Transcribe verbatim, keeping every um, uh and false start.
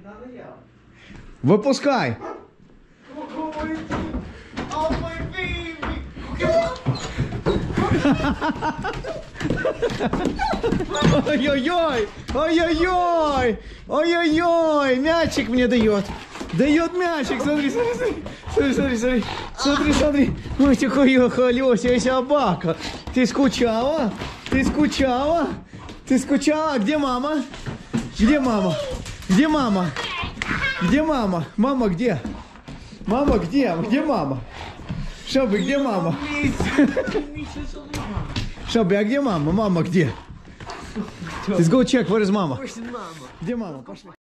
Выпускай. Ой-ой-ой! Ой-ой-ой! Ой-ой-ой! Мячик мне дает! Дает мячик! Смотри, смотри, смотри! Смотри, смотри, смотри! Смотри, смотри! Ой, тихо-ехо, Лёся, собака! Ты скучала? Ты скучала? Ты скучала? Где мама? Где мама? Где мама? Где мама? Мама где? Мама где? Где мама? Шоби, где мама? Шоби, а где мама? Мама где? Let's go check, where is мама? Где мама? Пошли.